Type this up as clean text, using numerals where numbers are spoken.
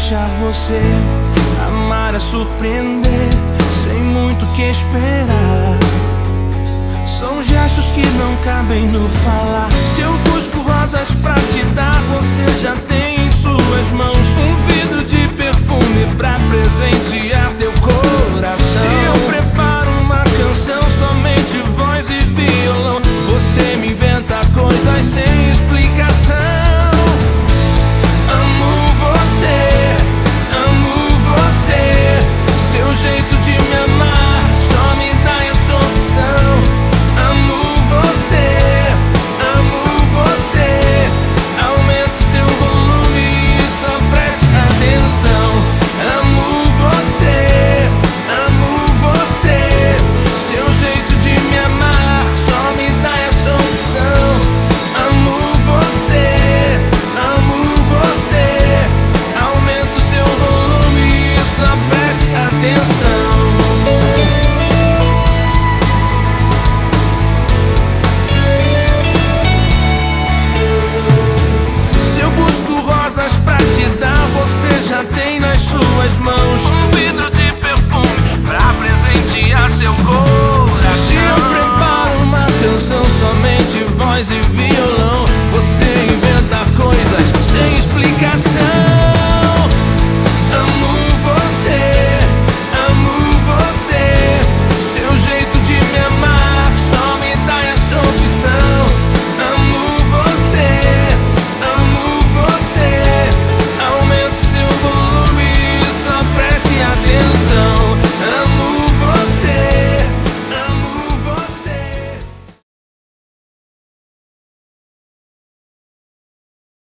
deixar você. Amar é surpreender, sem muito que esperar. São gestos que não cabem no falar. Se eu busco rosas pra te dar, você já tem em suas mãos um vidro de perfume pra presente.